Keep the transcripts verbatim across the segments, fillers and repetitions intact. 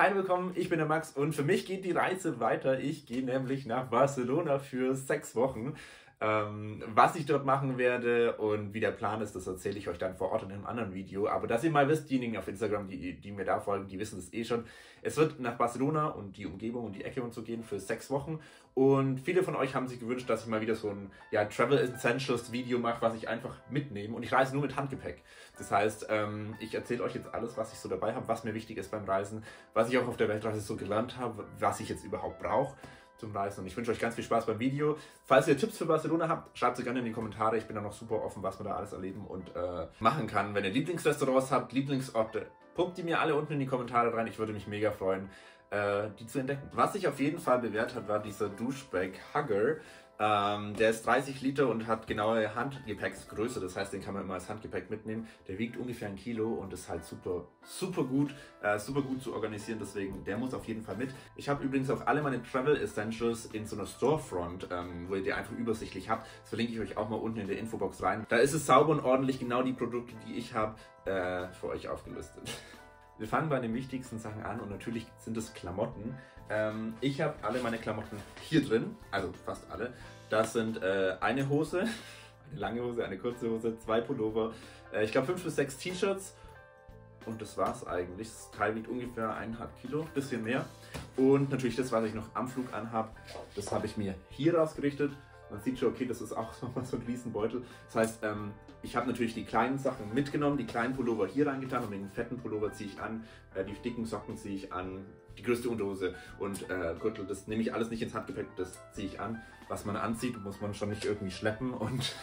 Hi, willkommen, ich bin der Max und für mich geht die Reise weiter. Ich gehe nämlich nach Barcelona für sechs Wochen. Ähm, was ich dort machen werde und wie der Plan ist, das erzähle ich euch dann vor Ort in einem anderen Video. Aber dass ihr mal wisst, diejenigen auf Instagram, die, die mir da folgen, die wissen das eh schon. Es wird nach Barcelona und die Umgebung und die Ecke und so gehen für sechs Wochen. Und viele von euch haben sich gewünscht, dass ich mal wieder so ein ja, Travel Essentials Video mache, was ich einfach mitnehme. Und ich reise nur mit Handgepäck. Das heißt, ähm, ich erzähle euch jetzt alles, was ich so dabei habe, was mir wichtig ist beim Reisen, was ich auch auf der Weltreise so gelernt habe, was ich jetzt überhaupt brauche zum Reisen. Und ich wünsche euch ganz viel Spaß beim Video. Falls ihr Tipps für Barcelona habt, schreibt sie gerne in die Kommentare. Ich bin da noch super offen, was man da alles erleben und äh, machen kann. Wenn ihr Lieblingsrestaurants habt, Lieblingsorte, pumpt die mir alle unten in die Kommentare rein. Ich würde mich mega freuen, äh, die zu entdecken. Was sich auf jeden Fall bewährt hat, war dieser Douchebag Hugger. Ähm, der ist dreißig Liter und hat genaue Handgepäcksgröße, das heißt, den kann man immer als Handgepäck mitnehmen. Der wiegt ungefähr ein Kilo und ist halt super, super gut, äh, super gut zu organisieren, deswegen der muss auf jeden Fall mit. Ich habe übrigens auch alle meine Travel Essentials in so einer Storefront, ähm, wo ihr die einfach übersichtlich habt. Das verlinke ich euch auch mal unten in der Infobox rein. Da ist es sauber und ordentlich, genau die Produkte, die ich habe, äh, für euch aufgelistet. Wir fangen bei den wichtigsten Sachen an und natürlich sind es Klamotten. Ähm, ich habe alle meine Klamotten hier drin, also fast alle. Das sind äh, eine Hose, eine lange Hose, eine kurze Hose, zwei Pullover, äh, ich glaube fünf bis sechs T-Shirts und das war's eigentlich. Das Teil wiegt ungefähr eineinhalb Kilo, bisschen mehr. Und natürlich das, was ich noch am Flug anhabe, das habe ich mir hier rausgerichtet. Man sieht schon, okay, das ist auch nochmal so ein Riesenbeutel. Das heißt, ähm, ich habe natürlich die kleinen Sachen mitgenommen, die kleinen Pullover hier reingetan und den fetten Pullover ziehe ich an, äh, die dicken Socken ziehe ich an, die größte Unterhose und äh, Gürtel, das nehme ich alles nicht ins Handgepäck, das ziehe ich an. Was man anzieht, muss man schon nicht irgendwie schleppen und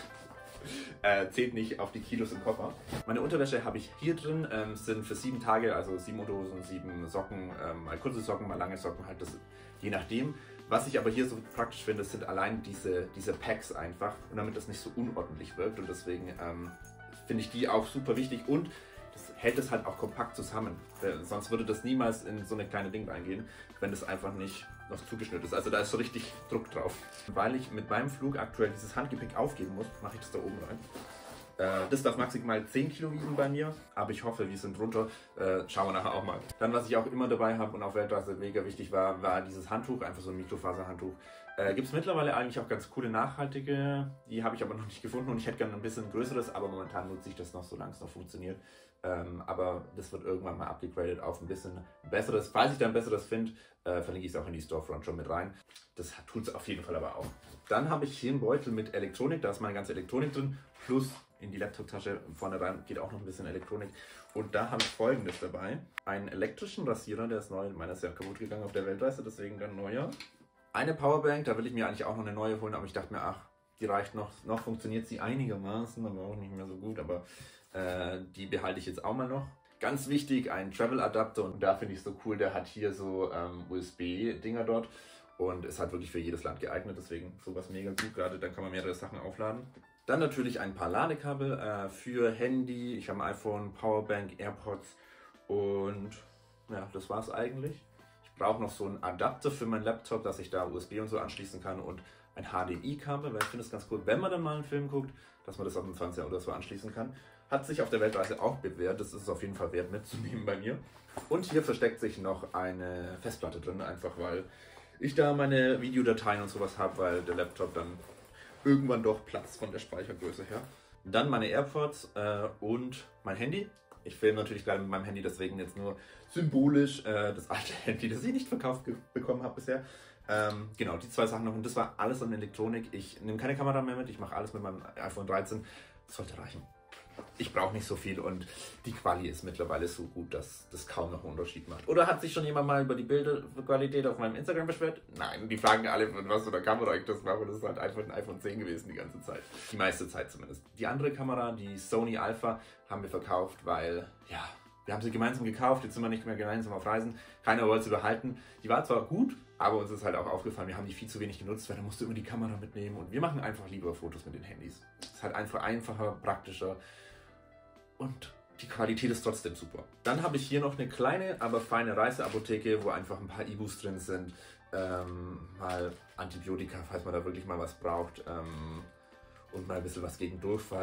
äh, zählt nicht auf die Kilos im Koffer. Meine Unterwäsche habe ich hier drin, ähm, sind für sieben Tage, also sieben Unterhosen, sieben Socken, ähm, mal kurze Socken, mal lange Socken, halt das je nachdem. Was ich aber hier so praktisch finde, sind allein diese, diese Packs einfach und damit das nicht so unordentlich wirkt und deswegen ähm, finde ich die auch super wichtig und das hält es halt auch kompakt zusammen. Sonst würde das niemals in so eine kleine Ding reingehen, wenn das einfach nicht noch zugeschnitten ist. Also da ist so richtig Druck drauf. Weil ich mit meinem Flug aktuell dieses Handgepäck aufgeben muss, mache ich das da oben rein. Das darf maximal zehn Kilo wiegen bei mir, aber ich hoffe, wir sind runter. Äh, schauen wir nachher auch mal. Dann, was ich auch immer dabei habe und auf Weltreise mega wichtig war, war dieses Handtuch, einfach so ein Mikrofaserhandtuch. Äh, Gibt es mittlerweile eigentlich auch ganz coole nachhaltige, die habe ich aber noch nicht gefunden und ich hätte gerne ein bisschen größeres, aber momentan nutze ich das noch, solange es noch funktioniert. Ähm, aber das wird irgendwann mal abgegradet auf ein bisschen besseres. Falls ich dann ein besseres finde, äh, verlinke ich es auch in die Storefront schon mit rein. Das tut es auf jeden Fall aber auch. Dann habe ich hier einen Beutel mit Elektronik, da ist meine ganze Elektronik drin, plus in die Laptop-Tasche vorne rein geht auch noch ein bisschen Elektronik. Und da habe ich Folgendes dabei. Einen elektrischen Rasierer, der ist neu, meiner ist ja kaputt gegangen auf der Weltreise, deswegen dann neuer. Eine Powerbank, da will ich mir eigentlich auch noch eine neue holen, aber ich dachte mir, ach, die reicht noch, noch funktioniert sie einigermaßen, aber auch nicht mehr so gut, aber äh, die behalte ich jetzt auch mal noch. Ganz wichtig, ein Travel-Adapter und da finde ich es so cool, der hat hier so ähm, U S B-Dinger dort. Und ist halt wirklich für jedes Land geeignet, deswegen sowas mega gut, gerade dann kann man mehrere Sachen aufladen. Dann natürlich ein paar Ladekabel äh, für Handy, ich habe ein iPhone, Powerbank, AirPods und ja, das war es eigentlich. Ich brauche noch so einen Adapter für meinen Laptop, dass ich da U S B und so anschließen kann und ein H D M I-Kabel, weil ich finde es ganz cool, wenn man dann mal einen Film guckt, dass man das auf dem Fernseher oder so anschließen kann. Hat sich auf der Weltreise auch bewährt, das ist es auf jeden Fall wert mitzunehmen bei mir. Und hier versteckt sich noch eine Festplatte drin, einfach weil ich da meine Videodateien und sowas habe, weil der Laptop dann irgendwann doch Platz von der Speichergröße her. Dann meine AirPods äh, und mein Handy. Ich filme natürlich gerade mit meinem Handy, deswegen jetzt nur symbolisch äh, das alte Handy, das ich nicht verkauft bekommen habe bisher. Ähm, genau, die zwei Sachen noch und das war alles an Elektronik. Ich nehme keine Kamera mehr mit, ich mache alles mit meinem iPhone dreizehn. Das sollte reichen. Ich brauche nicht so viel und die Quali ist mittlerweile so gut, dass das kaum noch einen Unterschied macht. Oder hat sich schon jemand mal über die Bildqualität auf meinem Instagram beschwert? Nein, die fragen alle, mit was für einer Kamera ich das mache. Das ist halt einfach ein iPhone zehn gewesen die ganze Zeit. Die meiste Zeit zumindest. Die andere Kamera, die Sony Alpha, haben wir verkauft, weil, ja, wir haben sie gemeinsam gekauft, jetzt sind wir nicht mehr gemeinsam auf Reisen. Keiner wollte sie behalten. Die war zwar gut, aber uns ist halt auch aufgefallen, wir haben die viel zu wenig genutzt, weil da musst du immer die Kamera mitnehmen und wir machen einfach lieber Fotos mit den Handys. Es ist halt einfach einfacher, praktischer. Und die Qualität ist trotzdem super. Dann habe ich hier noch eine kleine, aber feine Reiseapotheke, wo einfach ein paar Ibus drin sind. Ähm, mal Antibiotika, falls man da wirklich mal was braucht. Ähm, und mal ein bisschen was gegen Durchfall.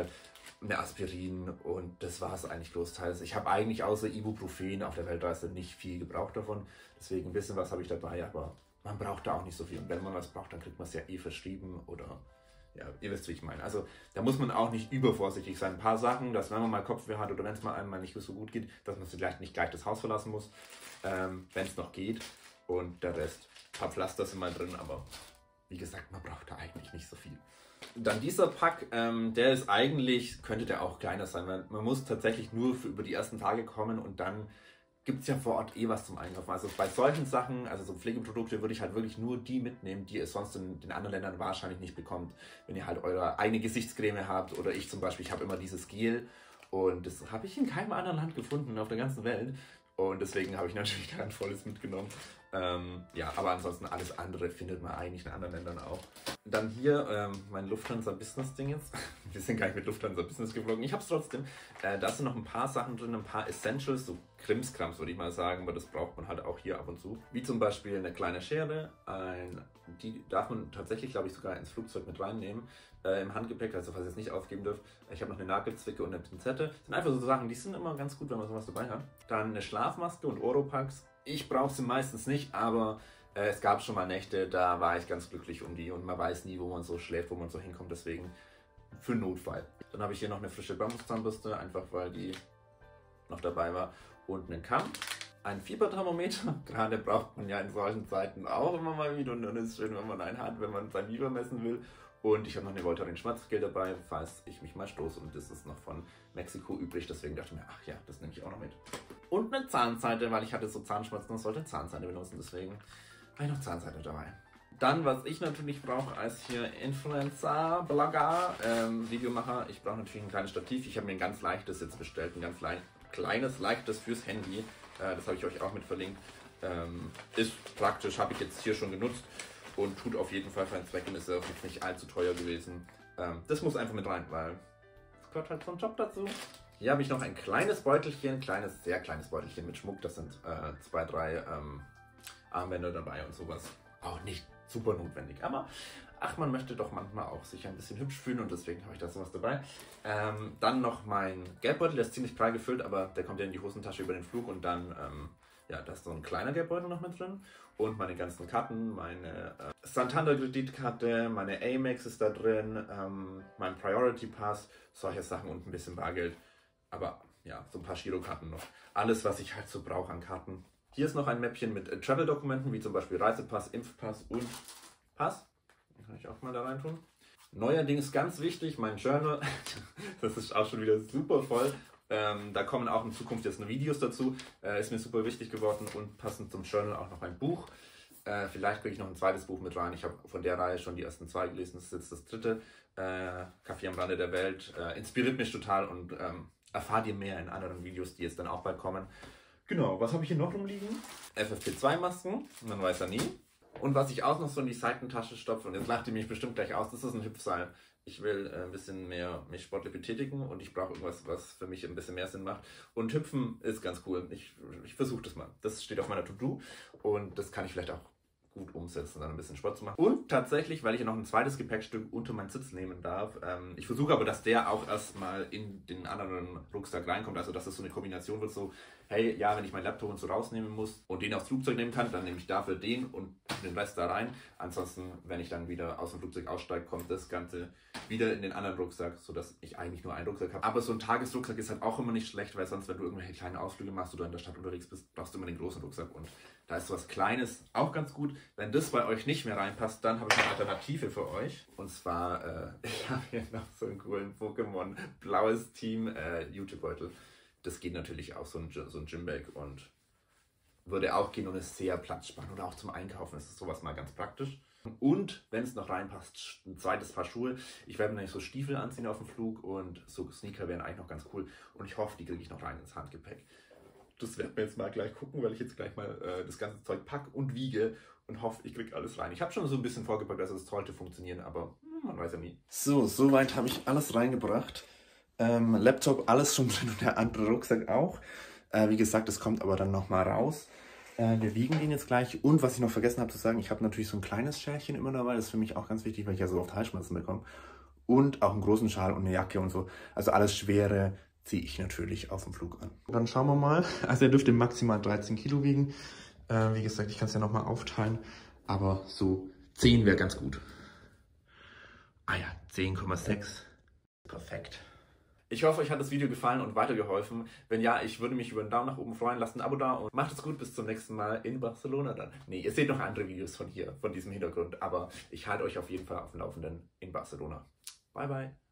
eine Aspirin und das war es eigentlich großteils. Ich habe eigentlich außer Ibuprofen auf der Weltreise nicht viel gebraucht davon. Deswegen ein bisschen was habe ich dabei, aber man braucht da auch nicht so viel. Und wenn man was braucht, dann kriegt man es ja eh verschrieben oder ja, ihr wisst, wie ich meine. Also da muss man auch nicht übervorsichtig sein. Ein paar Sachen, dass wenn man mal Kopfweh hat oder wenn es mal einem mal nicht so gut geht, dass man vielleicht nicht gleich das Haus verlassen muss, ähm, wenn es noch geht. Und der Rest, ein paar Pflaster sind mal drin, aber wie gesagt, man braucht da eigentlich nicht so viel. Dann dieser Pack, ähm, der ist eigentlich, könnte der auch kleiner sein, weil man muss tatsächlich nur für über die ersten Tage kommen und dann gibt es ja vor Ort eh was zum Einkaufen. Also bei solchen Sachen, also so Pflegeprodukte, würde ich halt wirklich nur die mitnehmen, die ihr sonst in den anderen Ländern wahrscheinlich nicht bekommt. Wenn ihr halt eure eigene Gesichtscreme habt oder ich zum Beispiel, ich habe immer dieses Gel und das habe ich in keinem anderen Land gefunden auf der ganzen Welt. Und deswegen habe ich natürlich da ein volles mitgenommen. Ähm, ja, aber ansonsten alles andere findet man eigentlich in anderen Ländern auch. Dann hier ähm, mein Lufthansa Business Ding jetzt. Wir sind gar nicht mit Lufthansa Business geflogen. Ich habe es trotzdem. Äh, da sind noch ein paar Sachen drin, ein paar Essentials, so Krimskrams würde ich mal sagen, aber das braucht man halt auch hier ab und zu. Wie zum Beispiel eine kleine Schere. Ein, die darf man tatsächlich, glaube ich, sogar ins Flugzeug mit reinnehmen. Äh, Im Handgepäck, also falls ihr es nicht aufgeben dürft. Ich habe noch eine Nagelzwicke und eine Pinzette. Das sind einfach so Sachen, die sind immer ganz gut, wenn man sowas dabei hat. Dann eine Schlafmaske und Oropax. Ich brauche sie meistens nicht, aber äh, es gab schon mal Nächte, da war ich ganz glücklich um die und man weiß nie, wo man so schläft, wo man so hinkommt, deswegen für Notfall. Dann habe ich hier noch eine frische Bambuszahnbürste, einfach weil die noch dabei war und einen Kamm. Ein Fieberthermometer, gerade braucht man ja in solchen Zeiten auch immer mal wieder und dann ist es schön, wenn man einen hat, wenn man sein Fieber messen will. Und ich habe noch eine Voltaren Schmerzgel dabei, falls ich mich mal stoße und das ist noch von Mexiko übrig, deswegen dachte ich mir, ach ja, das nehme ich auch noch mit. Und eine Zahnseide, weil ich hatte so Zahnschmerzen und sollte Zahnseide benutzen, deswegen habe ich noch Zahnseide dabei. Dann, was ich natürlich brauche als hier Influencer, Blogger, ähm, Videomacher, ich brauche natürlich ein kleines Stativ. Ich habe mir ein ganz leichtes jetzt bestellt, ein ganz leicht, kleines, leichtes fürs Handy. Äh, das habe ich euch auch mit verlinkt. Ähm, ist praktisch, habe ich jetzt hier schon genutzt und tut auf jeden Fall für einen Zweck und ist auch nicht allzu teuer gewesen. Ähm, das muss einfach mit rein, weil es gehört halt zum Job dazu. Hier habe ich noch ein kleines Beutelchen, ein kleines, sehr kleines Beutelchen mit Schmuck. Das sind äh, zwei, drei ähm, Armbänder dabei und sowas. Auch nicht super notwendig, aber ach, man möchte doch manchmal auch sich ein bisschen hübsch fühlen und deswegen habe ich da sowas dabei. Ähm, dann noch mein Geldbeutel, der ist ziemlich prall gefüllt, aber der kommt ja in die Hosentasche über den Flug und dann, ähm, ja, da ist so ein kleiner Geldbeutel noch mit drin. Und meine ganzen Karten, meine äh, Santander-Kreditkarte, meine Amex ist da drin, ähm, mein Priority Pass, solche Sachen und ein bisschen Bargeld. Aber ja, so ein paar Girokarten noch. Alles, was ich halt so brauche an Karten. Hier ist noch ein Mäppchen mit äh, Travel-Dokumenten, wie zum Beispiel Reisepass, Impfpass und Pass. Den kann ich auch mal da rein tun. Neuerdings ganz wichtig, mein Journal. Das ist auch schon wieder super voll. Ähm, da kommen auch in Zukunft jetzt noch Videos dazu. Äh, ist mir super wichtig geworden und passend zum Journal auch noch ein Buch. Äh, vielleicht kriege ich noch ein zweites Buch mit rein. Ich habe von der Reihe schon die ersten zwei gelesen. Das ist jetzt das dritte. Äh, Kaffee am Rande der Welt. Äh, inspiriert mich total und ähm, erfahrt ihr mehr in anderen Videos, die jetzt dann auch bald kommen. Genau, was habe ich hier noch rumliegen? F F P zwei Masken, man weiß ja nie. Und was ich auch noch so in die Seitentasche stopfe, und jetzt lacht ihr mich bestimmt gleich aus, das ist ein Hüpfseil. Ich will äh, ein bisschen mehr mich sportlich betätigen und ich brauche irgendwas, was für mich ein bisschen mehr Sinn macht. Und Hüpfen ist ganz cool. Ich, ich versuche das mal. Das steht auf meiner To-Do und das kann ich vielleicht auch gut umsetzen, dann ein bisschen Sport zu machen. Und tatsächlich, weil ich noch ein zweites Gepäckstück unter meinen Sitz nehmen darf, ähm, ich versuche aber, dass der auch erstmal in den anderen Rucksack reinkommt, also dass das so eine Kombination wird, so, hey, ja, wenn ich meinen Laptop und so rausnehmen muss und den aufs Flugzeug nehmen kann, dann nehme ich dafür den und den Rest da rein. Ansonsten, wenn ich dann wieder aus dem Flugzeug aussteige, kommt das Ganze wieder in den anderen Rucksack, sodass ich eigentlich nur einen Rucksack habe. Aber so ein Tagesrucksack ist halt auch immer nicht schlecht, weil sonst, wenn du irgendwelche kleinen Ausflüge machst oder in der Stadt unterwegs bist, brauchst du immer den großen Rucksack und da ist sowas Kleines auch ganz gut. Wenn das bei euch nicht mehr reinpasst, dann habe ich eine Alternative für euch. Und zwar, äh, ich habe hier noch so einen coolen Pokémon blaues Team äh, YouTube-Beutel. Das geht natürlich auch, so ein, so ein Gymbag und würde auch gehen und ist sehr platzsparend oder auch zum Einkaufen ist sowas mal ganz praktisch. Und wenn es noch reinpasst, ein zweites Paar Schuhe. Ich werde mir nämlich so Stiefel anziehen auf dem Flug und so Sneaker wären eigentlich noch ganz cool. Und ich hoffe, die kriege ich noch rein ins Handgepäck. Das werden wir jetzt mal gleich gucken, weil ich jetzt gleich mal äh, das ganze Zeug packe und wiege und hoffe, ich kriege alles rein. Ich habe schon so ein bisschen vorgepackt, also es sollte funktionieren, aber hm, man weiß ja nie. So, soweit habe ich alles reingebracht. Ähm, Laptop, alles schon drin und der andere Rucksack auch. Äh, wie gesagt, das kommt aber dann nochmal raus. Äh, wir wiegen den jetzt gleich. Und was ich noch vergessen habe zu sagen, ich habe natürlich so ein kleines Schälchen immer dabei. Das ist für mich auch ganz wichtig, weil ich ja so oft Halsschmerzen bekomme. und auch einen großen Schal und eine Jacke und so. Also alles Schwere ziehe ich natürlich auf dem Flug an. Dann schauen wir mal. Also er dürfte maximal dreizehn Kilo wiegen. Äh, wie gesagt, ich kann es ja nochmal aufteilen. Aber so zehn wäre ganz gut. Ah ja, zehn Komma sechs. Perfekt. Ich hoffe, euch hat das Video gefallen und weitergeholfen. Wenn ja, ich würde mich über einen Daumen nach oben freuen. Lasst ein Abo da und macht es gut. Bis zum nächsten Mal in Barcelona dann. Nee, ihr seht noch andere Videos von hier, von diesem Hintergrund. Aber ich halte euch auf jeden Fall auf dem Laufenden in Barcelona. Bye, bye.